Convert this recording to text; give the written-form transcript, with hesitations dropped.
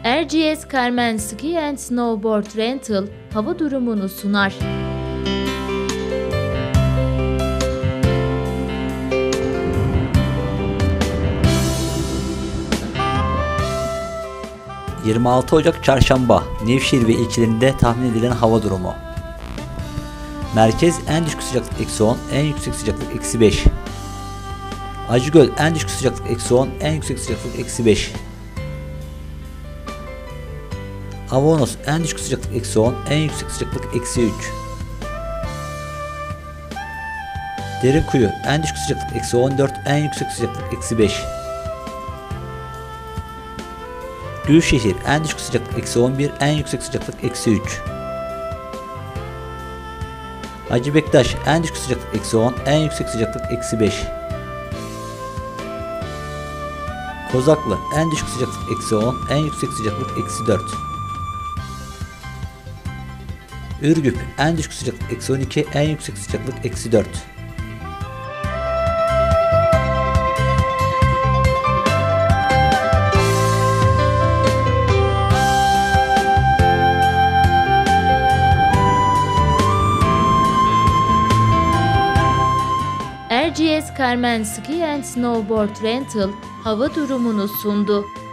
RGS Carmen Ski and Snowboard Rental hava durumunu sunar. ...26 Ocak Çarşamba, Nevşehir ve ilçelerinde tahmin edilen hava durumu. Merkez en düşük sıcaklık -10, en yüksek sıcaklık -5. Acıgöl en düşük sıcaklık -10, en yüksek sıcaklık -5. Avanos en düşük sıcaklık -10, en yüksek sıcaklık -3. Derinkuyu en düşük sıcaklık -14, en yüksek sıcaklık -5. Gülşehir en düşük sıcaklık -11, en yüksek sıcaklık -3. Hacı Bektaş en düşük sıcaklık -10, en yüksek sıcaklık -5. Kozaklı en düşük sıcaklık -10, en yüksek sıcaklık -4. Ürgüp en düşük sıcaklık -12, en yüksek sıcaklık -4. RGS Carmen Ski and Snowboard Rental hava durumunu sundu.